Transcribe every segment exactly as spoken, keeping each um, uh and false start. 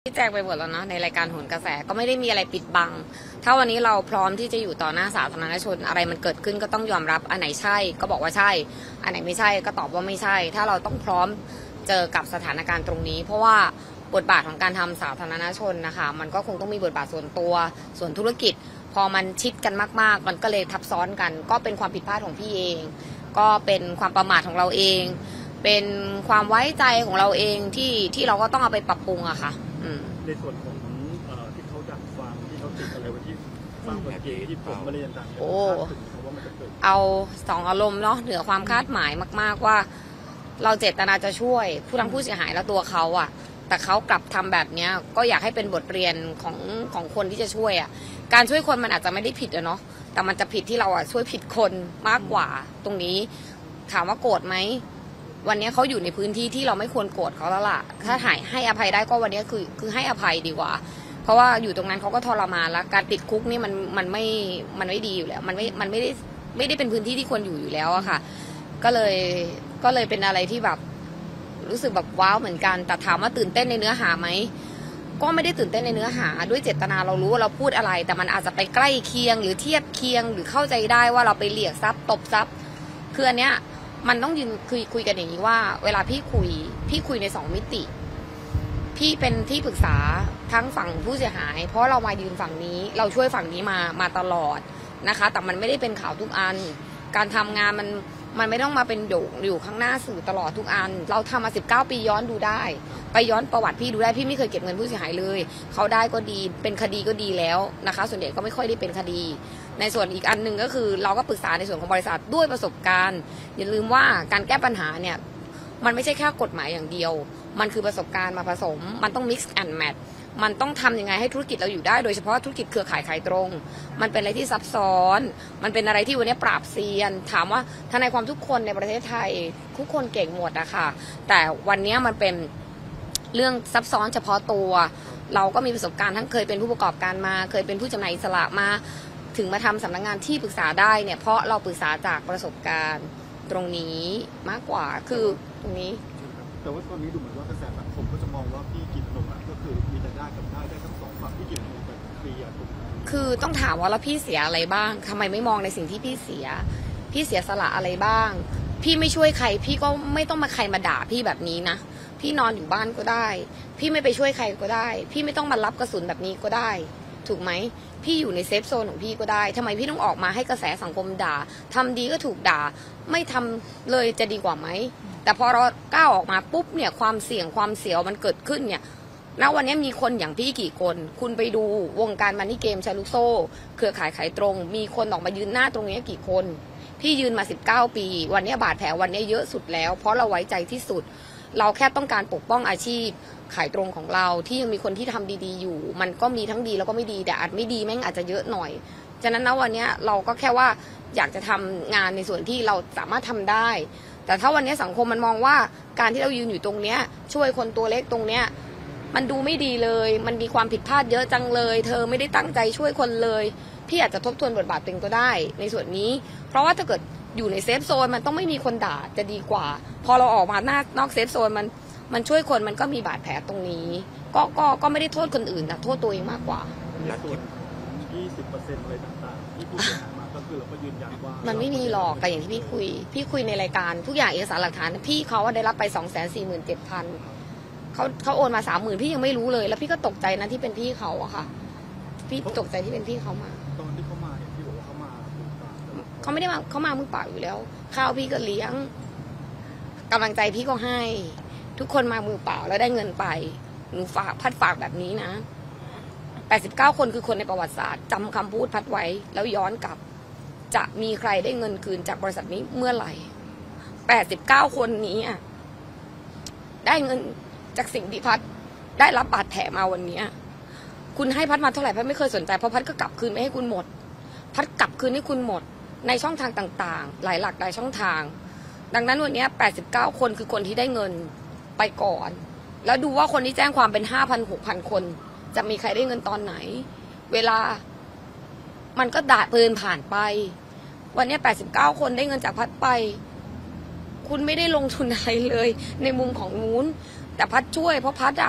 ที่แจ้งไปหมดแล้วเนาะในรายการโหนกระแสก็ไม่ได้มีอะไรปิดบังถ้าวันนี้เราพร้อมที่จะอยู่ต่อหน้าสาธารณชนอะไรมันเกิดขึ้นก็ต้องยอมรับอันไหนใช่ก็บอกว่าใช่อันไหนไม่ใช่ก็ตอบว่าไม่ใช่ถ้าเราต้องพร้อมเจอกับสถานการณ์ตรงนี้เพราะว่าบทบาทของการทำสาธารณชนนะคะมันก็คงต้องมีบทบาทส่วนตัวส่วนธุรกิจพอมันชิดกันมากๆมันก็เลยทับซ้อนกันก็เป็นความผิดพลาดของพี่เองก็เป็นความประมาทของเราเองเป็นความไว้ใจของเราเองที่ที่เราก็ต้องเอาไปปรับปรุงอะค่ะในส่วนของที่เขาดักฟังที่เขาติดอะไรไว้ที่ฟังเมื่อกี้ที่ผมไม่ได้ยันต่างๆโอ้เอาสองอารมณ์เนาะเหนือความคาดหมายมากๆว่าเราเจตนาจะช่วยผู้ทั้งผู้เสียหายและตัวเขาอะแต่เขากลับทำแบบนี้ก็อยากให้เป็นบทเรียนของของคนที่จะช่วยอะการช่วยคนมันอาจจะไม่ได้ผิดอะเนาะแต่มันจะผิดที่เราอะช่วยผิดคนมากกว่าตรงนี้ถามว่าโกรธไหมวันนี้เขาอยู่ในพื้นที่ที่เราไม่ควรโกรธเขาแล้วล่ะถ้าหายให้อภัยได้ก็วันนี้คือคือให้อภัยดีกว่าเพราะว่าอยู่ตรงนั้นเขาก็ทรมานแล้วการติดคุกนี่มันมันไม่มันไม่ดีอยู่แล้วมันไม่มันไม่ได้ไม่ได้เป็นพื้นที่ที่ควรอยู่อยู่แล้วอะค่ะก็เลยก็เลยเป็นอะไรที่แบบรู้สึกแบบว้าวเหมือนกันแต่ถามว่าตื่นเต้นในเนื้อหาไหมก็ไม่ได้ตื่นเต้นในเนื้อหาด้วยเจตนาเรารู้ว่าเราพูดอะไรแต่มันอาจจะไปใกล้เคียงหรือเทียบเคียงหรือเข้าใจได้ว่าเราไปเรียกซับตบซับคืออันเนี้ยมันต้องยืนคุยคุยกันอย่างนี้ว่าเวลาพี่คุยพี่คุยในสองมิติพี่เป็นที่ปรึกษาทั้งฝั่งผู้เสียหายเพราะเรามายืนฝั่งนี้เราช่วยฝั่งนี้มามาตลอดนะคะแต่มันไม่ได้เป็นข่าวทุกอันการทำงานมันมันไม่ต้องมาเป็นโด่งอยู่ข้างหน้าสื่อตลอดทุกอันเราทำมาสิบเก้าปีย้อนดูได้ไปย้อนประวัติพี่ดูได้พี่ไม่เคยเก็บเงินผู้เสียหายเลยเขาได้ก็ดีเป็นคดีก็ดีแล้วนะคะส่วนใหญ่ก็ไม่ค่อยได้เป็นคดีในส่วนอีกอันหนึ่งก็คือเราก็ปรึกษาในส่วนของบริษัทด้วยประสบการณ์อย่าลืมว่าการแก้ปัญหาเนี่ยมันไม่ใช่แค่กฎหมายอย่างเดียวมันคือประสบการณ์มาผสมมันต้อง mix and match มันต้องทำยังไงให้ธุรกิจเราอยู่ได้โดยเฉพาะธุรกิจเครือข่ายขายตรงมันเป็นอะไรที่ซับซ้อนมันเป็นอะไรที่วันนี้ปราบเซียนถามว่าทนายความทุกคนในประเทศไทยทุกคนเก่งหมดอะค่ะแต่วันนี้มันเป็นเรื่องซับซ้อนเฉพาะตัวเราก็มีประสบการณ์ทั้งเคยเป็นผู้ประกอบการมาเคยเป็นผู้จำหน่ายอิสระมาถึงมาทำสำนักงานที่ปรึกษาได้เนี่ยเพราะเราปรึกษาจากประสบการณ์ตรงนี้มากกว่าคือตรงนี้แต่ว่าตอนนี้ดูเหมือนว่ากระแสสังคมก็จะมองว่าพี่กินนมอ่ะก็คือมีแต่ได้กับได้ได้ทั้งสองฝั่งพี่กินนมแบบเคลียร์คือต้องถามว่าแล้วพี่เสียอะไรบ้างทำไมไม่มองในสิ่งที่พี่เสียพี่เสียสละอะไรบ้างพี่ไม่ช่วยใครพี่ก็ไม่ต้องมาใครมาด่าพี่แบบนี้นะพี่นอนอยู่บ้านก็ได้พี่ไม่ไปช่วยใครก็ได้พี่ไม่ต้องมารับกระสุนแบบนี้ก็ได้ถูกไหมพี่อยู่ในเซฟโซนของพี่ก็ได้ทำไมพี่ต้องออกมาให้กระแสสังคมด่าทำดีก็ถูกด่าไม่ทำเลยจะดีกว่าไหมแต่พอเราก้าวออกมาปุ๊บเนี่ยความเสี่ยงความเสียวมันเกิดขึ้นเนี่ยณวันนี้มีคนอย่างพี่กี่คนคุณไปดูวงการมันนี่เกมชาลุกโซ่เครือข่ายขายตรงมีคนออกมายืนหน้าตรงนี้กี่คนพี่ยืนมาสิบเก้าปีวันนี้บาดแผลวันนี้เยอะสุดแล้วเพราะเราไว้ใจที่สุดเราแค่ต้องการปกป้องอาชีพขายตรงของเราที่ยังมีคนที่ทำดีๆอยู่มันก็มีทั้งดีแล้วก็ไม่ดีแต่อาจไม่ดีแม่งอาจจะเยอะหน่อยฉะนั้นนะวันนี้เราก็แค่ว่าอยากจะทำงานในส่วนที่เราสามารถทำได้แต่ถ้าวันนี้สังคมมันมองว่าการที่เรายืนอยู่ตรงเนี้ยช่วยคนตัวเล็กตรงเนี้ยมันดูไม่ดีเลยมันมีความผิดพลาดเยอะจังเลยเธอไม่ได้ตั้งใจช่วยคนเลยพี่อาจจะทบทวนบทบาทตัวเองก็ได้ในส่วนนี้เพราะว่าถ้าเกิดอยู่ในเซฟโซนมันต้องไม่มีคนด่าจะดีกว่าพอเราออกมาหน้านอกเซฟโซนมันมันช่วยคนมันก็มีบาดแผลตรงนี้ก็ก็ก็ไม่ได้โทษคนอื่นแต่โทษตัวเองมากกว่าและส่วนยี่สิบเปอร์เซ็นต์อะไรต่างๆที่ผู้เสียหายมาก็คือเราก็ยืนยันว่ามันไม่มีหรอกแต่อย่างที่พี่คุยพี่คุยในรายการทุกอย่างเอกสารหลักฐานพี่เขาได้รับไปสองแสนสี่หมื่นเจ็ดพันเขาเขาโอนมาสามหมื่นพี่ยังไม่รู้เลยแล้วพี่ก็ตกใจนะที่เป็นพี่เขาอะค่ะพี่ตกใจที่เป็นพี่เขามาตอนที่เขามาพี่บอกว่าเขามาเขาไม่ได้มาเขามามือเปล่าอยู่แล้วข้าวพี่ก็เลี้ยงกำลังใจพี่ก็ให้ทุกคนมามือเปล่าแล้วได้เงินไปหนูฝากพัดฝากแบบนี้นะแปดสิบเก้าคนคือคนในประวัติศาสตร์จำคำพูดพัดไว้แล้วย้อนกลับจะมีใครได้เงินคืนจากบริษัทนี้เมื่อไหร่แปดสิบเก้าคนนี้อ่ะได้เงินจากสิ่งที่พัดได้รับบาดแผลมาวันนี้คุณให้พัดมาเท่าไหร่พัดไม่เคยสนใจเพราะพัดก็กลับคืนไม่ให้คุณหมดพัดกลับคืนให้คุณหมดในช่องทางต่างๆหลายหลักหลายช่องทางดังนั้นวันนี้แปดสิบเก้าคนคือคนที่ได้เงินไปก่อนแล้วดูว่าคนที่แจ้งความเป็น ห้าพัน หกพัน คนจะมีใครได้เงินตอนไหนเวลามันก็ด่าเปินผ่านไปวันนี้แปดสิบเก้าคนได้เงินจากพัดไปคุณไม่ได้ลงทุนอะไรเลยในมุมของนู้นแต่พัดช่วยเพราะพัดอะ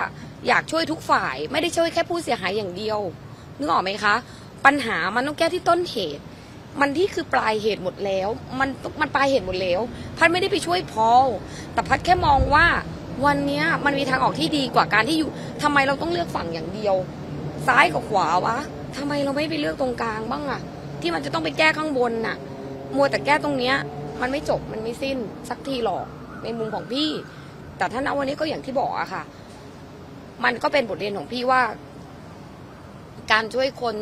อยากช่วยทุกฝ่ายไม่ได้ช่วยแค่ผู้เสียหายอย่างเดียวนึกออกไหมคะปัญหามันต้องแก้ที่ต้นเหตุมันที่คือปลายเหตุหมดแล้วมันมันปลายเหตุหมดแล้วพัดไม่ได้ไปช่วยพอลแต่พัดแค่มองว่าวันนี้มันมีทางออกที่ดีกว่าการที่อยู่ทำไมเราต้องเลือกฝั่งอย่างเดียวซ้ายกับขวาวะทำไมเราไม่ไปเลือกตรงกลางบ้างอะที่มันจะต้องไปแก้ข้างบนน่ะมัวแต่แก้ตรงเนี้ยมันไม่จบมันไม่สิ้นสักทีหรอกในมุมของพี่แต่ถ้าณวันนี้ก็อย่างที่บอกอะค่ะมันก็เป็นบทเรียนของพี่ว่าการช่วยคน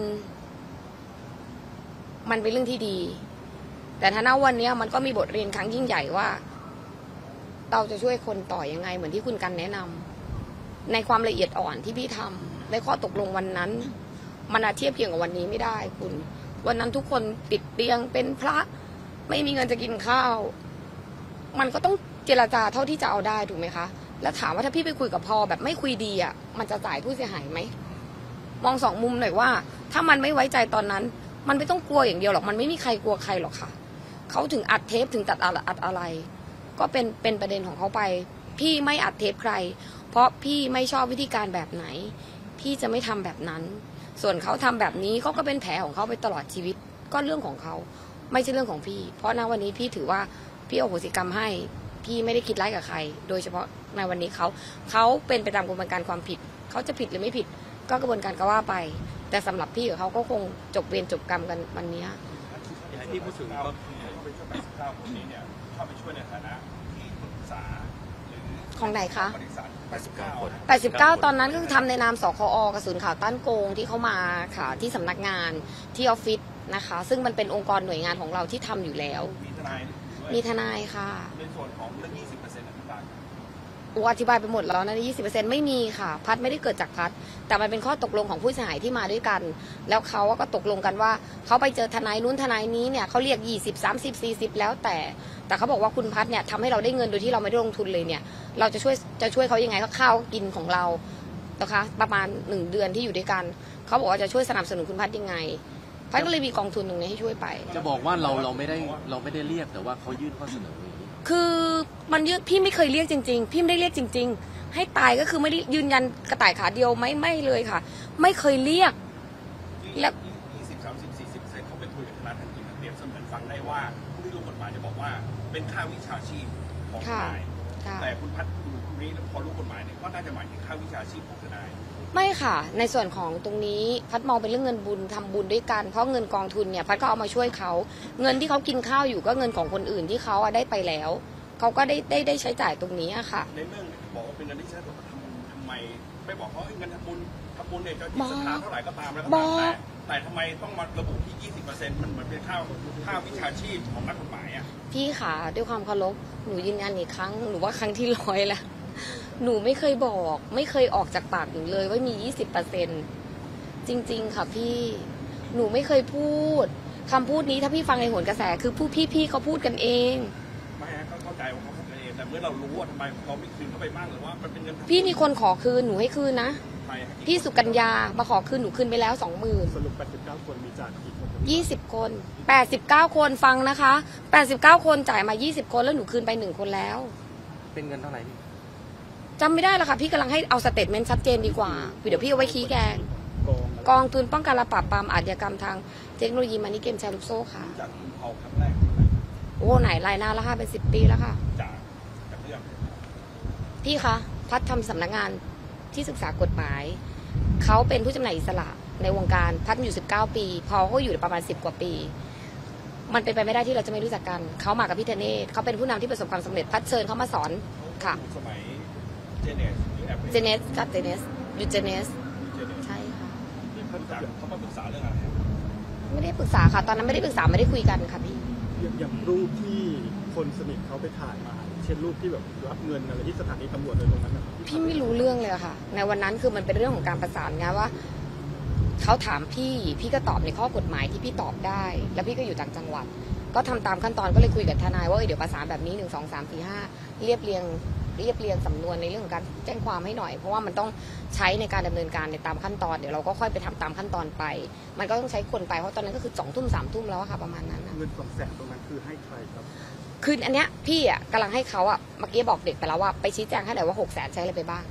มันเป็นเรื่องที่ดีแต่ถ้าณวันนี้มันก็มีบทเรียนครั้งยิ่งใหญ่ว่าเราจะช่วยคนต่อยังไงเหมือนที่คุณกันแนะนำในความละเอียดอ่อนที่พี่ทำในข้อตกลงวันนั้นมันอาจเทียบเคียงกับวันนี้ไม่ได้คุณวันนั้นทุกคนติดเตียงเป็นพระไม่มีเงินจะกินข้าวมันก็ต้องเจรจาเท่าที่จะเอาได้ถูกไหมคะแล้วถามว่าถ้าพี่ไปคุยกับพอแบบไม่คุยดีอ่ะมันจะจ่ายผู้เสียหายไหมมองสองมุมหน่อยว่าถ้ามันไม่ไว้ใจตอนนั้นมันไม่ต้องกลัวอย่างเดียวหรอกมันไม่มีใครกลัวใครหรอกค่ะเขาถึงอัดเทปถึงตัดอัดอะไรก็เป็นเป็นประเด็นของเขาไปพี่ไม่อัดเทปใครเพราะพี่ไม่ชอบวิธีการแบบไหนพี่จะไม่ทำแบบนั้นส่วนเขาทำแบบนี้เขาก็เป็นแผลของเขาไปตลอดชีวิตก็เรื่องของเขาไม่ใช่เรื่องของพี่เพราะณวันนี้พี่ถือว่าพี่อโหสิกรรมให้พี่ไม่ได้คิดร้ายกับใครโดยเฉพาะในวันนี้เขาเขาเป็นไปตามกระบวนการความผิดเขาจะผิดหรือไม่ผิดก็กระบวนการก็ว่าไปแต่สำหรับพี่กับเขาก็คงจบเวรจบกรรมกันวันนี้อย่างที่พูดถึงก็คือไปช่วยแปดสิบเก้าคนนี้เนี่ยเข้าไปช่วยในฐานะที่ปรึกษาหรือของไหนคะบริษัทแปดสิบเก้าคนแปดสิบเก้าตอนนั้นก็คือทำในนามสคอกระสุนข่าวต้านโกงที่เขามาค่ะที่สำนักงานที่ออฟฟิศนะคะซึ่งมันเป็นองค์กรหน่วยงานของเราที่ทำอยู่แล้วมีทนายมีทนายค่ะในส่วนของเรื่องยี่สิบเปอร์เซ็นต์อธิบายอูอธิบายไปหมดแล้วนะยี่สิบเปอร์เซ็นต์ไม่มีค่ะพัดไม่ได้เกิดจากพัดแต่มันเป็นข้อตกลงของผู้เสียหายที่มาด้วยกันแล้วเขาก็ตกลงกันว่าเขาไปเจอทนายนู้นทนายนี้เนี่ยเขาเรียกยี่สิบสามสิบสี่สิบแล้วแต่แต่เขาบอกว่าคุณพัดเนี่ยทำให้เราได้เงินโดยที่เราไม่ได้ลงทุนเลยเนี่ยเราจะช่วยจะช่วยเขายังไงเขาข้าวกินของเรานะคะประมาณหนึ่งเดือนที่อยู่ด้วยกันเขาบอกว่าจะช่วยสนับสนุนคุณพัดยังไงพัดก็เลยมีกองทุนตรงนี้ให้ช่วยไปจะบอกว่าเราเราไม่ได้เราไม่ได้เรียกแต่ว่าเขายื่นข้อเสนอคือมันยืดพี่ไม่เคยเรียกจริงๆพี่ไม่ได้เรียกจริงๆให้ตายก็คือไม่ได้ยืนยันกระต่ายขาเดียวไม่ไม่เลยค่ะไม่เคยเรียกแล้วยี่สิบสามสิบสี่สิบเซนเขาไปคุยกับทนายทันทีเปรียบเสมือนฟังได้ว่าผู้ที่รู้กฎหมายจะบอกว่าเป็นค่าวิชาชีพของทนายแต่คุณพัฒน์คุณนี้พอรู้กฎหมายเนี่ยก็น่าจะหมายถึงค่าวิชาชีพของทนายไม่ค่ะในส่วนของตรงนี้พัดมองเป็นเรื่องเงินบุญทำบุญด้วยกันเพราะเงินกองทุนเนี่ยพัดก็เอามาช่วยเขาเงินที่เขากินข้าวอยู่ก็เงินของคนอื่นที่เขาได้ไปแล้วเขาก็ได้ได้ได้ใช้จ่ายตรงนี้ค่ะในเรื่องบอกว่าเป็นเงินที่ใช้ตัวทำทำไมไม่บอกเขาเงินทำบุญทำบุญเนี่ยจะมีสถานเท่าไหร่ก็ตามแล้วก็ตามแต่แต่ทำไมต้องมาระบุที่ยี่สิบเปอร์เซ็นต์มันเหมือนเป็นค่าค่าวิชาชีพของนักกฎหมายอ่ะพี่ค่ะด้วยความเคารพหนูยืนยันอีกครั้งหนูว่าครั้งที่ร้อยแล้วหนูไม่เคยบอกไม่เคยออกจากปากหนูเลยว่ามี ยี่สิบเปอร์เซ็นต์ จริงๆค่ะพี่หนูไม่เคยพูดคำพูดนี้ถ้าพี่ฟังในโหนกระแสคือผู้พี่ๆเขาพูดกันเองไม่ก็เข้าใจว่าเขาพูดกันเองแต่เมื่อเรารู้ว่าทำไมเขาไม่คืนเข้าไปบ้างหรือว่ามันเป็นเงินพี่มีคนขอคืนหนูให้คืนนะพี่สุกัญญามาขอคืนหนูคืนไปแล้วสองหมื่นสรุปแปดสิบเก้าคนมีจ่ายกี่คนยี่สิบคนแปดสิบเก้าคนฟังนะคะแปดสิบเก้าคนจ่ายมายี่สิบคนแล้วหนูคืนไปหนึ่งคนแล้วเป็นเงินเท่าไหร่พี่จำไม่ได้แล้วค่ะพี่กำลังให้เอาสเตทเมนต์ชัดเจนดีกว่าเดี๋ยวพี่เอาไว้ชี้แจงกองทุนป้องกันและปราบปรามอาชญากรรมทางเทคโนโลยีมันนี่เกมแชร์ลูกโซ่ค่ะจากคุณเขาครั้งแรกโอ้ไหนรายหน้าแล้วค่ะเป็นสิบปีแล้วค่ะจากจากเรื่องพี่คะพัดทำสำนักงานที่ศึกษากฎหมายเขาเป็นผู้จำหน่ายอิสระในวงการพัดอยู่สิบเก้าปีพอเขาอยู่ประมาณสิบกว่าปีมันเป็นไปไม่ได้ที่เราจะไม่รู้จักกันเขามากับพี่เทเนศเขาเป็นผู้นำที่ประสบความสำเร็จพัดเชิญเขามาสอนค่ะสมัยเจเนสเจเนสกับเจเนสยูเจเนสใช่ค่ะเขามาปรึกษาเรื่องอะไรไม่ได้ปรึกษาค่ะตอนนั้นไม่ได้ปรึกษาไม่ได้คุยกันค่ะพี่อย่างรูปที่คนสนิทเขาไปถ่ายมาเช่นรูปที่แบบรับเงินอะไรที่สถานีตำรวจในตรงนั้นนะครับพี่ไม่รู้เรื่องเลยค่ะในวันนั้นคือมันเป็นเรื่องของการประสานงานว่าเขาถามพี่พี่ก็ตอบในข้อกฎหมายที่พี่ตอบได้แล้วพี่ก็อยู่ต่างจังหวัดก็ทำตามขั้นตอนก็เลยคุยกับทนายว่าเดี๋ยวประสานแบบนี้หนึ่งสองสามสี่ห้าเรียบเรียงเรียบเรียงสำนวนในเรื่องของการแจ้งความให้หน่อยเพราะว่ามันต้องใช้ในการดำเนินการในตามขั้นตอนเดี๋ยวเราก็ค่อยไปทำตามขั้นตอนไปมันก็ต้องใช้คนไปเพราะตอนนั้นก็คือสองทุ่มสามทุ่มแล้วค่ะประมาณนั้นเงินสองแสนตรงนั้นคือให้ใครครับคืออันเนี้ยพี่อ่ะกำลังให้เขาอ่ะเมื่อกี้บอกเด็กไปแล้วว่าไปชี้แจงให้หน่อยว่าหกแสนใช้อะไรไปบ้าง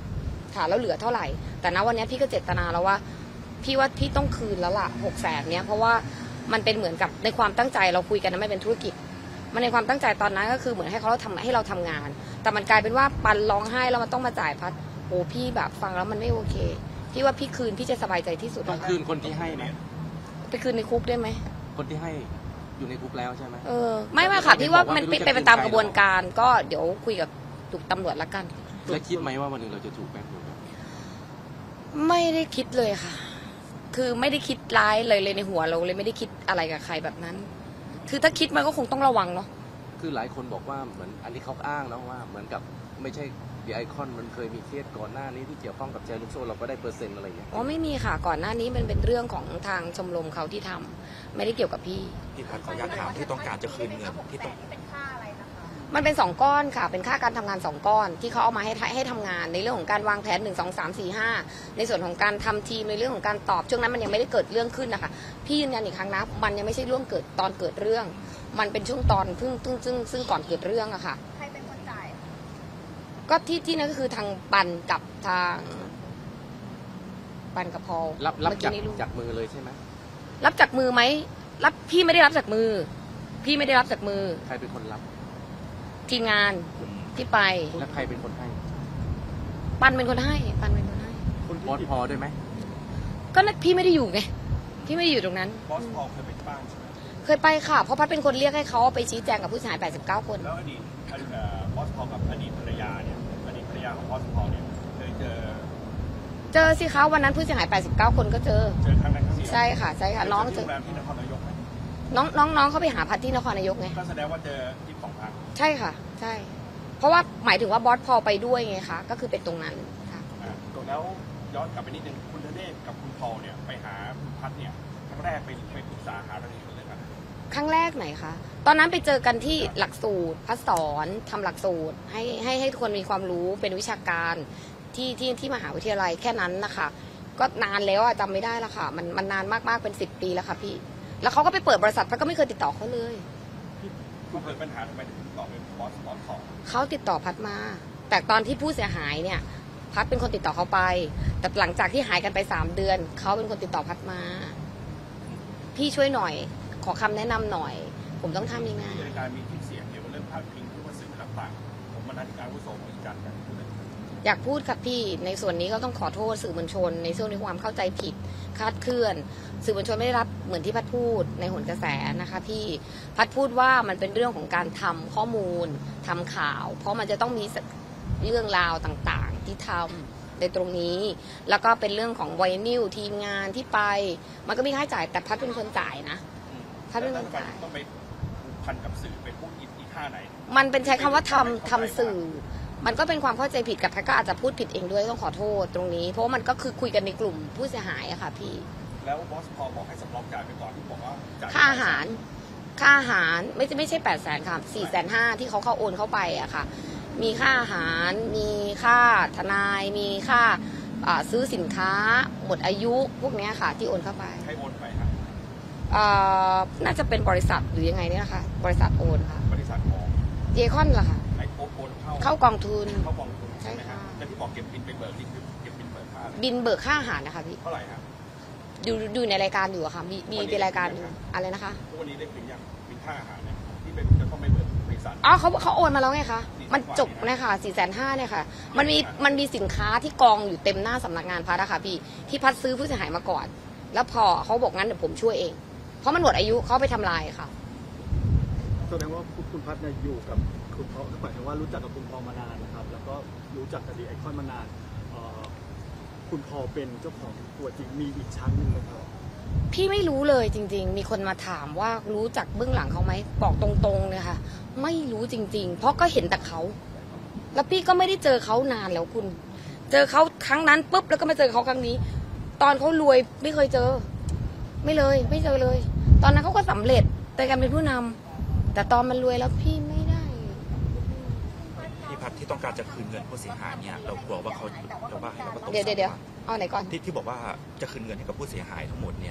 ค่ะแล้วเหลือเท่าไหร่แต่ณวันนี้พี่ก็เจตนาแล้วว่าพี่ว่าพี่ต้องคืนแล้วล่ะหกแสนเนี้ยเพราะว่ามันเป็นเหมือนกับในความตั้งใจเราคุยกันนะไม่เป็นธุรกิจมันในความตั้งใจตอนนั้นก็คือเหมือนให้เขาทำให้เราทำงานแต่มันกลายเป็นว่าปันร้องไห้แล้วมันต้องมาจ่ายพัดโอ้พี่แบบฟังแล้วมันไม่โอเคพี่ว่าพี่คืนพี่จะสบายใจที่สุดต้องคืนคนที่ให้ไหมไปคืนในคุกได้ไหมคนที่ให้อยู่ในคุกแล้วใช่ไหมเออไม่ไม่ค่ะพี่ว่ามันไม่รู้จะเป็นไปตามคืนใครกระบวนการก็เดี๋ยวคุยกับถูกตำรวจละกันแล้วคิดไหมว่าวันหนึ่งเราจะถูกแบล็คเมลไม่ได้คิดเลยค่ะ คือไม่ได้คิดร้ายเลยเลยในหัวเราเลยไม่ได้คิดอะไรกับใครแบบนั้น คือถ้าคิดมันก็คงต้องระวังเนาะคือหลายคนบอกว่าเหมือนอันนี้เขาอ้างนะว่าเหมือนกับไม่ใช่ดีไอคอนมันเคยมีเคสก่อนหน้านี้ที่เกี่ยวข้องกับแชร์ลูกโซ่เราก็ได้เปอร์เซ็นต์อะไรอย่างเงี้ยอ๋อไม่มีค่ะก่อนหน้านี้มันเป็นเรื่องของทางชมรมเขาที่ทำไม่ได้เกี่ยวกับพี่พี่พัดขออนุญาตถามที่ต้องการจะคืนเงินที่ต้องมันเป็นสองก้อนค่ะเป็นค่าการทำงานสองก้อนที่เขาเอามาให้ให้ทำงานในเรื่องของการวางแผนหนึ่งสองสามสี่ห้าในส่วนของการทำทีมในเรื่องของการตอบช่วงนั้นมันยังไม่ได้เกิดเรื่องขึ้นนะคะพี่ยืนยันอีกครั้งนะมันยังไม่ใช่เรื่องเกิดตอนเกิดเรื่อง มันเป็นช่วงตอนเพิ่งซึ่งซึ่งซึ่งก่อนเกิดเรื่องอะค่ะใครเป็นคนจ่ายก็ที่ที่นั่นก็คือทางปันกับทางปันกับพอลรับรับเมื่อจากกี้นี้รู้จากมือเลยใช่ไหมรับจากมือไหมรับพี่ไม่ได้รับจากมือ พี่ไม่ได้รับจากมือใครเป็นคนรับทีมงานที่ไปและใครเป็นคนให้ปันเป็นคนให้ปันเป็นคนให้คนที่บอสติดพอด้วยไหมก็นั่นพี่ไม่ได้อยู่ไงพี่ไม่ได้อยู่ตรงนั้นบอสพอลเคยไปที่บ้านใช่ไหมเคยไปค่ะเพราะพัดเป็นคนเรียกให้เขาไปชี้แจงกับผู้เสียหายแปดสิบเก้าคนแล้วอดีตเอ่อบอสพอลกับอดีตภรรยาเนี่ยอดีตภรรยาของบอสพอลเนี่ยเคยเจอเจอสิคะวันนั้นผู้เสียหายแปดสิบเก้าคนก็เจอเจอครั้งนั้นครั้งเดียวใช่ค่ะใช่ค่ะน้องเจเจออที่โรงแรมที่นครนายกไหมน้องน้องน้องเขาไปหาพัดที่นครนายกไงก็แสดงว่าเจอที่สองครั้งใช่ค่ะ ใช่ เพราะว่าหมายถึงว่าบอสพอไปด้วยไงคะก็คือเป็นตรงนั้นค่ะอ่าแล้วย้อนกลับไปนิดนึงคุณธเนศกับคุณพอลเนี่ยไปหาคุณพัฒน์เนี่ยครั้งแรกไปไปปรึกษาหารือกันเลยครับครั้งแรกไหนคะตอนนั้นไปเจอกันที่หลักสูตรพัฒสอนทำหลักสูตรให้ให้ให้ทุกคนมีความรู้เป็นวิชาการที่ที่ที่มหาวิทยาลัยแค่นั้นนะคะก็นานแล้วอะจำไม่ได้ละค่ะมันมันนานมากๆเป็นสิบปีแล้วค่ะพี่แล้วเขาก็ไปเปิดบริษัทพัดก็ไม่เคยติดต่อเขาเลยมันเกิดปัญหาทำไมถึงติดต่อเป็นบอสบอสพอลเขาติดต่อพัดมา แต่ตอนที่ผู้เสียหายเนี่ยพัดเป็นคนติดต่อเขาไป แต่หลังจากที่หายกันไปสามเดือนเขาเป็นคนติดต่อพัดมา พี่ช่วยหน่อย ขอคำแนะนำหน่อย ผมต้องทำยังไงในการมีคลิปเสียงเกี่ยวกับเรื่องพาดพิงหรือว่าสื่อต่างๆผมบรรณาธิการอาวุโสของอีกการกันพูดเลยอยากพูดครับพี่ในส่วนนี้ก็ต้องขอโทษสื่อมวลชน ในส่วนในความเข้าใจผิดคลาดเคลื่อน สื่อมวลชนไม่ได้รับเหมือนที่พัดพูดในโหนกระแสนะคะพี่พัดพูดว่ามันเป็นเรื่องของการทำข้อมูลทำข่าว เพราะมันจะต้องมีเรื่องราวต่างๆ ที่ทำในตรงนี้ แล้วก็เป็นเรื่องของไวนิลทีมงานที่ไป มันก็มีค่าใช้จ่ายแต่พัดเป็นคนจ่ายนะพัดเป็นคนจ่ายต้องไปผูกพันกับสื่อไปพูดอีกอีกท่าไหนมันเป็นใช้คำว่าทำทำสื่อ มันก็เป็นความเข้าใจผิดกับแพทย์ก็อาจจะพูดผิดเองด้วยต้องขอโทษตรงนี้ เพราะว่ามันก็คือคุยกันในกลุ่มผู้เสียหายอะค่ะพี่แล้วบอสพอบอกให้สำรองจ่ายไปก่อนที่บอกว่าจ่ายค่าอาหาร ค่าอาหารไม่ใช่ไม่ใช่แปดแสนค่ะสี่แสนห้าที่เขาเข้าโอนเข้าไปอะค่ะ มีค่าอาหาร มีค่าทนาย มีค่าอ่าซื้อสินค้าหมดอายุพวกเนี้ยค่ะ ที่โอนเข้าไปให้โอนไปครับอ่าน่าจะเป็นบริษัทหรือยังไงเนี่ยนะคะบริษัทโอนค่ะบริษัทของเจคอนเหรอคะไอโอนโอนเข้าเข้ากองทุนเข้ากองทุนใช่ไหมใช่ครับค่ะแล้วที่บอกเก็บบินไปเบิกนี่คือเก็บบินเบิกค่าอะไรบินเบิกค่าอาหารนะคะพี่เท่าไหร่ครับอยู่อยู่ในรายการอยู่อะค่ะมีมีเป็นรายการอยู่อะไรนะคะทุกวันนี้ได้บินยังบินค่าอาหารเนี่ยที่เป็นจะต้องไปเบิกบริษัทอ๋อเขาเขาโอนมาแล้วไงคะ มันจบนะคะสี่แสนห้าเนี่ยค่ะ มันมีมันมีสินค้าที่กองอยู่เต็มหน้าสำนักงานพัดอะค่ะพี่ ที่พัดซื้อผู้เสียหายมาก่อน แล้วพอเขาบอกงั้นเดี๋ยวผมช่วยเอง เพราะมันหมดอายุเขาไปทำลายค่ะแสดงว่าคุณพัฒน์เนี่ยอยู่กับคุณพอหมายถึงว่ารู้จักกับคุณพอมานานนะครับ แล้วก็รู้จักกับดีไอคอนมานานเอ่อคุณพอเป็นเจ้าของตัวจริงมีอีกชั้นหนึ่งไหมครับพี่ไม่รู้เลยจริง ๆ มีคนมาถามว่ารู้จักเบื้องหลังเขาไหมบอกตรงๆเลยค่ะ ไม่รู้จริง ๆ เพราะก็เห็นแต่เขา แล้วพี่ก็ไม่ได้เจอเขานานแล้วคุณ เจอเขาครั้งนั้นปุ๊บแล้วก็มาเจอเขาครั้งนี้ ตอนเขารวยไม่เคยเจอ ไม่เลย ไม่เจอเลย ตอนนั้นเขาก็สำเร็จแต่การเป็นผู้นำแต่ตอนมันรวยแล้วพี่ไม่ได้พี่พัดที่ต้องการจะคืนเงินผู้เสียหายเนี่ยเรากลัวว่าเขาจะว่าให้เราก็ตกเดี๋ยวเดี๋ยวเดี๋ยวเอาไหนก่อนที่ที่บอกว่าจะคืนเงินให้กับผู้เสียหายทั้งหมดเนี่ย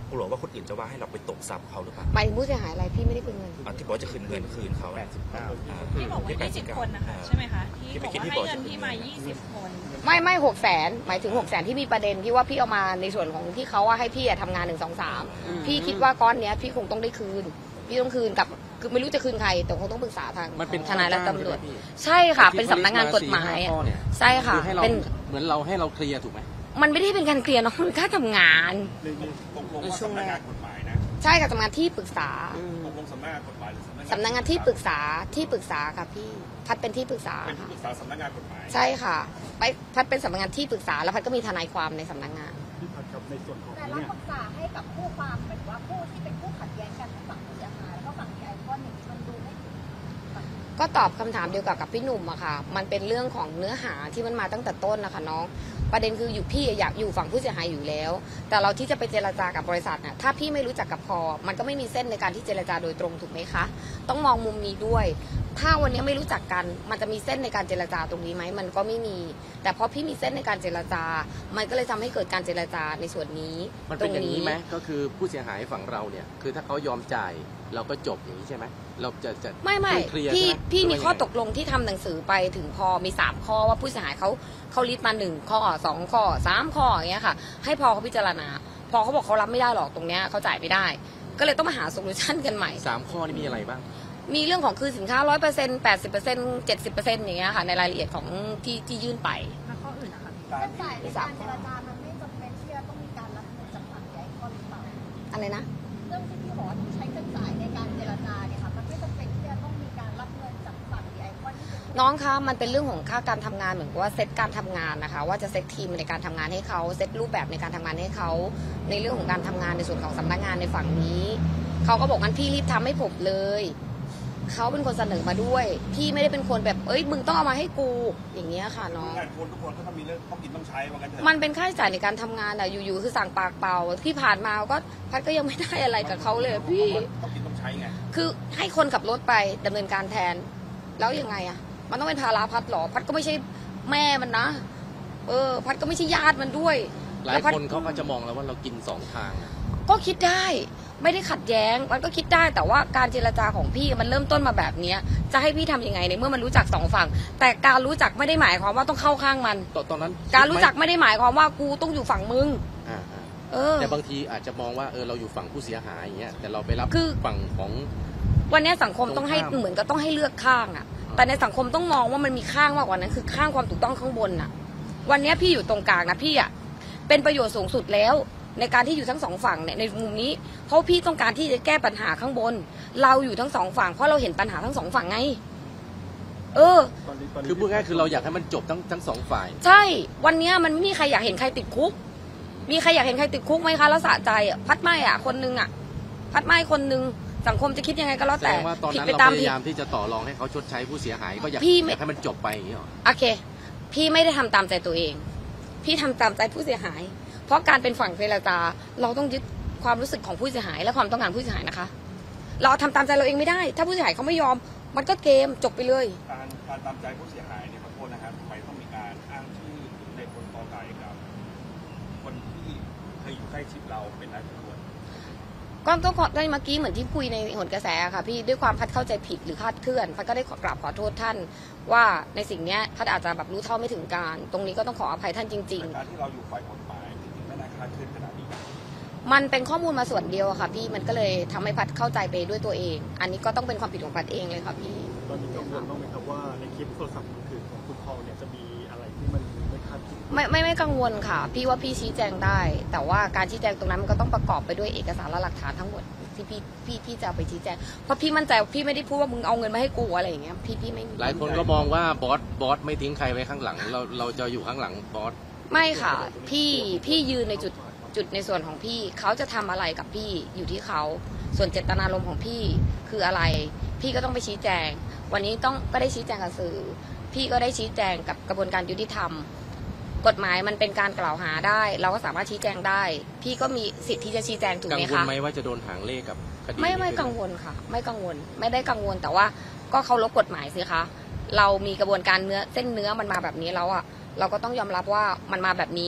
กลัวว่าคนอื่นจะว่าให้เราไปตกทรัพย์เขาหรือเปล่าหมายถึงผู้เสียหายอะไรพี่ไม่ได้คืนเงินอ่ะที่บอกว่าจะคืนเงินคืนเขาแปดสิบเก้าอ่าที่บอกว่ายี่สิบคนนะคะใช่ไหมคะที่บอกว่าให้เงินพี่มายี่สิบคนไม่ไม่หกแสนหมายถึงหกแสนที่มีประเด็นที่ว่าพี่เอามาในส่วนของที่เขาว่าให้พี่อะทำงานหนึ่งสองสามพี่คิดว่าก้อนเนี้ยพี่คงต้องได้คืน พี่ต้องคืนกับคือไม่รู้จะคืนใครแต่คงต้องปรึกษาทางมันเป็นทนายและตำรวจใช่ไหมพี่ใช่ค่ะ เป็นสำนักงานกฎหมายอะที่เขเรีกมสี่ห้ข้อเนี่ยใช่ค่ะคือให้เราเป็นเหมือนเราให้เราเคลียร์ถูกไหมมันไม่ได้เป็นการเคลียร์เนาะมันค่าทำงานในในตกลงว่าสำนักงานกฎหมายนะใช่ค่ะทำงานที่ปรึกษาตกลงสำนักงานกฎหมายหรือสำนักงานที่ปรึกษาที่ปรึกษาค่ะพี่พัดเป็นที่ปรึกษาเป็นที่ค่ะปรึกษาสำนักงานกฎหมายใช่ค่ะไปพัดเป็นสำนักงานที่ปรึกษาแล้วพัดก็มีทนายความในสำนักงานพี่พัดครับในส่วนของแต่นี้รับเนี่ยปรึกษาให้กับผู้ความหมายถึงว่าผู้ที่เป็นผู้ขัดแย้งกันทั้งฝั่งผู้เสียหายแล้วก็ฝั่งที่ไอคอนเนี่ยมันดูไม่ถึงก็ตอบคำถามเดียวกับกับพี่หนุ่มอะค่ะ มันเป็นเรื่องของเนื้อหาที่มันมาตั้งแต่ต้นนะคะน้อง ประเด็นคืออยู่พี่อยากอยู่ฝั่งผู้เสียหายอยู่แล้ว แต่เราที่จะไปเจรจากับบริษัทน่ะถ้าพี่ไม่รู้จักกับพอ มันก็ไม่มีเส้นในการที่เจรจาโดยตรงถูกไหมคะ ต้องมองมุมนี้ด้วย ถ้าวันนี้ไม่รู้จักกัน มันจะมีเส้นในการเจรจาตรงนี้ไหมมันก็ไม่มี แต่เพราะพี่มีเส้นในการเจรจา มันก็เลยทำให้เกิดการเจรจาในส่วนนี้มันตเป็รนงอย่างนี้นี้ไหมก็คือผู้เสียหายฝั่งเราเนี่ยคือถ้าเขายอมจ่ายเราก็จบอย่างนี้ใช่ไหมเราจะจะไม่ไม่เคลียร์พี่ใช่ไหมพี่หรืมีว่าข้อยังไงตกลงที่ทำหนังสือไปถึงพอมีสามข้อว่าผู้เสียหายเขาเขาลิสต์มาหนึ่งข้อสองข้อสามข้ออย่างเงี้ยค่ะ ให้พอเขาพิจารณา พอเขาบอกเขารับไม่ได้หรอกตรงเนี้ยเขาจ่ายไม่ได้ ก็เลยต้องมาหาโซลูชันกันใหม่สามข้อนี่มีอะไรบ้างมีเรื่องของคือสินค้าร้อยเปอร์เซ็นต์แปดสิบเปอร์เซ็นต์เจ็ดสิบเปอร์เซ็นต์อย่างเงี้ยค่ะในรายละเอียดของที่ที่ยื่นไปแล้วข้ออื่นนะคะพี่การจ่ายในการเจรจามันไม่จำเป็นที่จะต้องมีการรับเงินจากฝั่งที่ไอคอนหรือเปล่าอะไรนะเรื่องที่พี่บอกว่าต้องใช้เงินจ่ายในการเจรจาเนี่ยค่ะมันไม่จำเป็นที่จะต้องมีการรับเงินจากฝั่งที่ไอคอนที่เป็นผู้น้องคะมันเป็นเรื่องของค่าการทำงานเหมือนกับว่าเซตการทำงานนะคะ ว่าจะเซตทีมในการทำงานให้เขาเซตรูปแบบในการทำงานให้เขาในเรื่องของการทำงานในส่วนของสำนักงานในฝั่งนี้เขาก็บอกงั้นพี่รีบทำให้ผมเลยเขาเป็นคนเสนอมาด้วย พี่ไม่ได้เป็นคนแบบเอ้ยมึงต้องเอามาให้กูอย่างเงี้ยค่ะน้องงานคนทุกคนก็ต้องมีเรื่องต้องกินต้องใช้ว่ากันเถอะมันเป็นค่าใช้จ่ายในการทำงานอะอยู่ๆคือสั่งปากเปล่าที่ผ่านมาก็พัดก็ยังไม่ได้อะไรกับเขาเลยพี่ต้องกินต้องใช้ไงคือให้คนขับรถไปดำเนินการแทน แล้วยังไงอะมันต้องเป็นภาระพัดหรอ พัดก็ไม่ใช่แม่มันนะ เออ พัดก็ไม่ใช่ญาติมันด้วยหลายแล้วพัดคนเขาก็จะมองแล้วว่าเรากินสองทางนะก็คิดได้ ไม่ได้ขัดแย้ง มันก็คิดได้ แต่ว่าการเจรจาของพี่มันเริ่มต้นมาแบบเนี้ยจะให้พี่ทำยังไงในเมื่อมันรู้จักสองฝั่ง แต่การรู้จักไม่ได้หมายความว่าต้องเข้าข้างมันตอนตอนนั้นการรู้จักไม่ได้หมายความว่ากูต้องอยู่ฝั่งมึงอ่าอ่าเออแต่บางทีอาจจะมองว่าเออเราอยู่ฝั่งผู้เสียหายอย่างเงี้ยแต่เราไปรับคือฝั่งของวันนี้สังคมต้องให้ตรงข้ามเหมือนก็ต้องให้เลือกข้างอะแต่ในสังคมต้องมองว่ามันมีข้างมากกว่านั้นคือข้างความถูกต้องข้างบนน่ะ วันนี้พี่อยู่ตรงกลางนะพี่อะเป็นประโยชน์สูงสุดแล้วในการที่อยู่ทั้งสองฝั่งเนี่ยในมุมนี้ เพราะพี่ต้องการที่จะแก้ปัญหาข้างบน เราอยู่ทั้งสองฝั่งเพราะเราเห็นปัญหาทั้งสองฝั่งไง เออตอนนี้ตอนนี้คือพูดง่ายๆคือเราอยากให้มันจบทั้งทั้งสองฝ่ายใช่ วันนี้มันไม่มีใครอยากเห็นใครติดคุก มีใครอยากเห็นใครติดคุกไหมคะแล้วสะใจอะพัดไม่อะคนนึงอะพัดไม่คนนึงสังคมจะคิดยังไงก็แล้วแสดแต่งว่าตอนผิดนั้นไปเราตามพผิดยายามที่จะต่อรองให้เขาชดใช้ผู้เสียหายก็อยากพี่ไม่อยากให้มันจบไปอย่างนี้หรอโอเค พี่ไม่ได้ทำตามใจตัวเอง พี่ทำตามใจผู้เสียหาย เพราะการเป็นฝั่งเจรจาเราต้องยึดความรู้สึกของผู้เสียหาย และความต้องการผู้เสียหายนะคะ เราทำตามใจเราเองไม่ได้ ถ้าผู้เสียหายเขาไม่ยอม มันก็เกมจบไปเลยการการตามใจผู้เสียหายเนี่ยขอโทษนะครับทำไมต้องมีการอ้างชื่อในคนกอไก่กับคนที่เคยอยู่ใกล้ชิดเราเป็นนายตำรวจก็ต้องขอได้เมื่อกี้เหมือนที่คุยในหนกระแสค่ะพี่ด้วยความพัดเข้าใจผิดหรือคลาดเคลื่อนพัดก็ได้ขอกราบขอโทษท่าน ว่าในสิ่งเนี้ยพัดอาจจะแบบรู้เท่าไม่ถึงการ ตรงนี้ก็ต้องขออภัยท่านจริงแต่การที่เราอยู่ฝ่ายกฎหมายจริงๆไม่น่าคลาดเคลื่อนขนาดนี้นะๆ มันเป็นข้อมูลมาส่วนเดียวอะค่ะพี่มันก็เลยทำให้พัดเข้าใจไปด้วยตัวเอง อันนี้ก็ต้องเป็นความผิดของพัดเองเลยค่ะพี่ตอนนี้กังวลบ้างไหมครับว่าในคลิปโทรศัพท์มือถือของคุณพอลเนี่ยจะมีอะไรที่มันไม่คาดคิดไม่ไม่ไม่กังวลค่ะ พี่ว่าพี่ชี้แจงได้ แต่ว่าการชี้แจงตรงนั้นมันก็ต้องประกอบไปด้วยเอกสารและหลักฐานทั้งหมดที่พี่พี่พี่จะเอาไปชี้แจงเพราะพี่มั่นใจว่าพี่ไม่ได้พูดว่ามึงเอาเงินมาให้กูอะไรอย่างเงี้ยพี่พี่ไม่หลายคนก็มองว่าบอสบอสไม่ทิ้งใครไว้ข้างหลัง เราเราจะอยู่ข้างหลังบอสไม่ค่ะ พี่พี่ยืนในจุดจุดในส่วนของพี่เขาจะทำอะไรกับพี่อยู่ที่เขาส่วนเจตนารมณ์ของพี่คืออะไร พี่ก็ต้องไปชี้แจง วันนี้ต้องก็ได้ชี้แจงกับสื่อ พี่ก็ได้ชี้แจงกับกระบวนการยุติธรรม กฎหมายมันเป็นการกล่าวหาได้ เราก็สามารถชี้แจงได้ พี่ก็มีสิทธิ์ที่จะชี้แจงถูกกัไหมงวลคะไหมว่าจะโดนหางเลขกับคดีไม่ไม่นี้กังวลค่ะ ไม่กังวลไม่ได้กังวลแต่ว่าก็เคารพกฎหมายสิคะเรามีกระบวนการเนื้อเส้นเนื้อมันมาแบบนี้แล้วอ่ะเราก็ต้องยอมรับว่ามันมาแบบนี้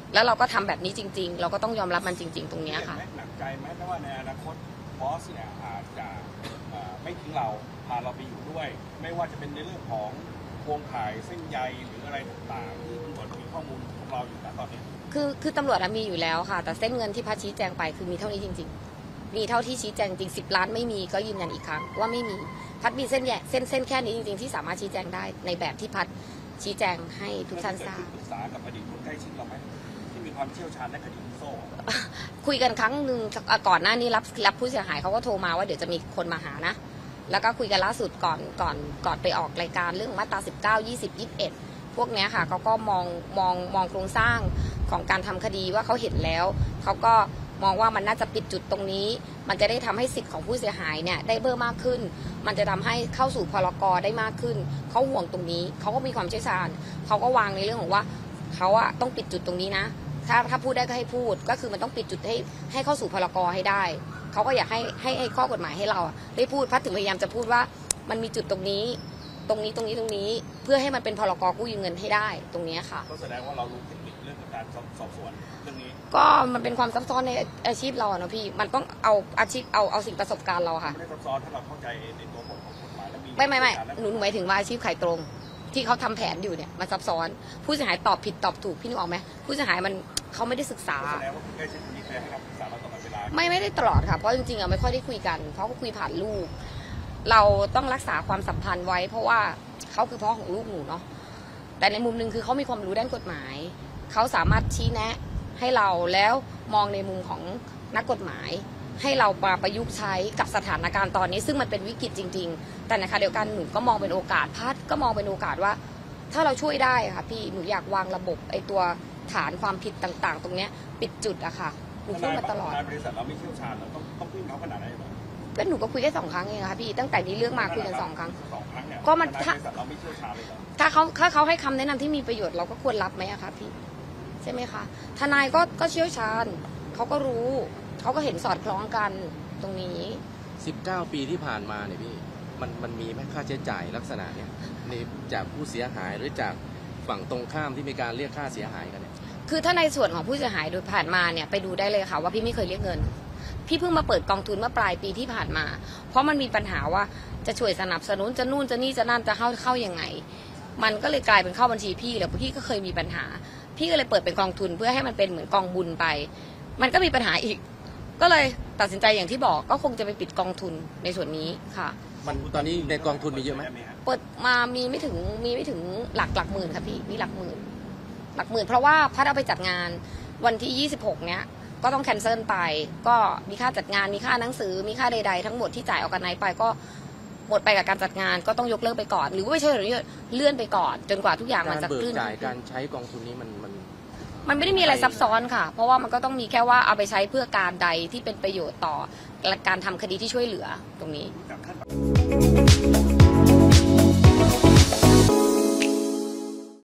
แล้วเราก็ทำแบบนี้จริง ๆ เราก็ต้องยอมรับมันจริง ๆ ตรงเนี้ยค่ะหนักใจไหมถ้าว่าในอนาคตบอสเนี่ยอาจจะเอ่อไม่ทิ้งเราพาเราไปอยู่ด้วย ไม่ว่าจะเป็นในเรื่องของโครงข่ายเส้นใยหรืออะไรต่างๆที่ตำรวจมีข้อมูลของเราอยู่ณตอนนี้คือคือตำรวจอะมีอยู่แล้วค่ะ แต่เส้นเงินที่พัชชี้แจงไปคือมีเท่านี้จริง ๆ มีเท่าที่ชี้แจงจริงสิบล้านไม่มีก็ยืนยันอีกครั้งว่าไม่มีพัดมีเส้นแยเส้นเส้นแค่นี้จริงๆที่สามารถชี้แจงได้ในแบบที่พัดชี้แจงให้ทุกท่านทราบปรึกษากับอดีตคนใกล้ชิดเราไหมที่มีความเชี่ยวชาญในคดีลูกโซ่คุยกันครั้งหนึ่งก่อนหน้านี้รับรับผู้เสียหายเขาก็โทรมาว่าเดี๋ยวจะมีคนมาหานะแล้วก็คุยกันล่าสุดก่อนก่อนก่อนไปออกรายการเรื่องมาตราสิบเก้า ยี่สิบ ยี่สิบเอ็ดพวกเนี้ยค่ะเขาก็มองมองมองโครงสร้างของการทำคดีว่าเขาเห็นแล้วเขาก็มองว่ามันน่าจะปิดจุดตรงนี้มันจะได้ทำให้สิทธิ์ของผู้เสียหายเนี่ยได้เพิ่มมากขึ้นมันจะทำให้เข้าสู่พรกได้มากขึ้นเขาห่วงตรงนี้เขาก็มีความเชี่ยวชาญเขาก็วางในเรื่องของว่าเขาอะต้องปิดจุดตรงนี้นะถ้าถ้าพูดได้ก็ให้พูดก็คือมันต้องปิดจุดให้ให้เข้าสู่พรกให้ได้เขาก็อยากให้ให้ให้ข้อกฎหมายให้เราได้พูดพัดถึงพยายามจะพูดว่ามันมีจุดตรงนี้ตรงนี้ตรงนี้ตรงนี้เพื่อให้มันเป็นพรกกู้ยืมเงินให้ได้ตรงนี้ค่ะก็แสดงว่าเรารู้เทคนิคเรื่องของการสอบสวนเรื่องนี้ก็มันเป็นความซับซ้อนในอาชีพเราอะเนาะพี่มันต้องเอาอาชีพเอาเอาสิ่งประสบการณ์เราค่ะไม่ได้ซับซ้อนถ้าเราเข้าใจในตัวบทของกฎหมายและมีไม่ไม่ไม่การและหนูหนูหมายถึงว่าอาชีพขายตรง ที่เขาทำแผนอยู่เนี่ยมันซับซ้อนผู้เสียหายตอบผิดตอบถูกพี่นึกออกไหมผู้เสียหายมันเขาไม่ได้ศึกษาแสดงว่าคุณใกล้ชิดคนนี้เคยให้คำปรึกษาเราตลอดเวลาไม่ไม่ได้ตลอดค่ะเพราะจริงๆอะไม่ค่อยได้คุยกันเพราะเขาคุยผ่านลูก เราต้องรักษาความสัมพันธ์ไว้ เพราะว่าเขาคือพ่อของลูกหนูเนาะแต่ในมุมหนึ่งคือเขามีความรู้ด้านกฎหมายเขาสามารถชี้แนะให้เราแล้วมองในมุมของนักกฎหมาย ให้เรามาประยุกต์ใช้กับสถานการณ์ตอนนี้ซึ่งมันเป็นวิกฤตจริงๆแต่ในขณะเดียวกันหนูก็มองเป็นโอกาสพัดก็มองเป็นโอกาสว่าถ้าเราช่วยได้ค่ะพี่หนูอยากวางระบบไอ้ตัวฐานความผิดต่างๆ ตรงเนี้ยปิดจุดอะค่ะหนูพูดมาตลอดทนายบริษัทเราไม่เชี่ยวชาญเราต้องต้องพึ่งเขาขนาดไหนหรอก็หนูก็คุยแค่สองครั้งเองค่ะพี่ตั้งแต่นี้เรื่องมาคุยกันสองครั้งสองครั้งเนี่ยก็มันทนายบริษัทเราไม่เชี่ยวชาญเลยเหรอถ้าเขาถ้าเขาให้คำแนะนำที่มีประโยชน์เราก็ควรรับไหมอะคะพี่ใช่ไหมคะทนายก็ก็เชี่ยวชาญเขาก็รู้เขาก็เห็นสอดคล้องกันตรงนี้สิบเก้า ปีที่ผ่านมาเนี่ยพี่มันมันมีไหมค่าใช้จ่ายลักษณะเนี่ยในจากผู้เสียหายหรือจากฝั่งตรงข้ามที่มีการเรียกค่าเสียหายกันเนี่ยคือถ้าในส่วนของผู้เสียหายโดยผ่านมาเนี่ยไปดูได้เลยค่ะว่าพี่ไม่เคยเรียกเงินพี่เพิ่งมาเปิดกองทุนเมื่อปลายปีที่ผ่านมาเพราะมันมีปัญหาว่าจะช่วยสนับสนุนจะนู่นจะนี่จะนั่นจะเข้าเข้ายังไงมันก็เลยกลายเป็นเข้าบัญชีพี่แล้วพี่ก็เคยมีปัญหาพี่ก็เลยเปิดเป็นกองทุนเพื่อให้มันเป็นเหมือนกองบุญไปมันก็มีปัญหาอีกก็เลยตัดสินใจอย่างที่บอกก็คงจะไปปิดกองทุนในส่วนนี้ค่ะมันตอนนี้ในกองทุนมีเยอะไหมเปิดมามีไม่ถึงมีไม่ถึงหลักหลักหมื่นค่ะพี่มีหลักหมื่นหลักหมื่นเพราะว่าพัดเอาไปจัดงานวันที่ยี่สิบหกเนี้ยก็ต้องแคนเซิลไปก็มีค่าจัดงานมีค่าหนังสือมีค่าใดๆทั้งหมดที่จ่ายออกกันไนไปก็หมดไปกับการจัดงานก็ต้องยกเลิกไปก่อนหรือว่าไม่ใช่หรือเลื่อนไปก่อนจนกว่าทุกอย่างมันการจะเบิกขึ้นจ่ายการใช้กองทุนนี้มันมันมันไม่ได้มีอะไรซับซ้อนค่ะ เพราะว่ามันก็ต้องมีแค่ว่าเอาไปใช้เพื่อการใดที่เป็นประโยชน์ต่อการทำคดีที่ช่วยเหลือตรงนี้จากขั้น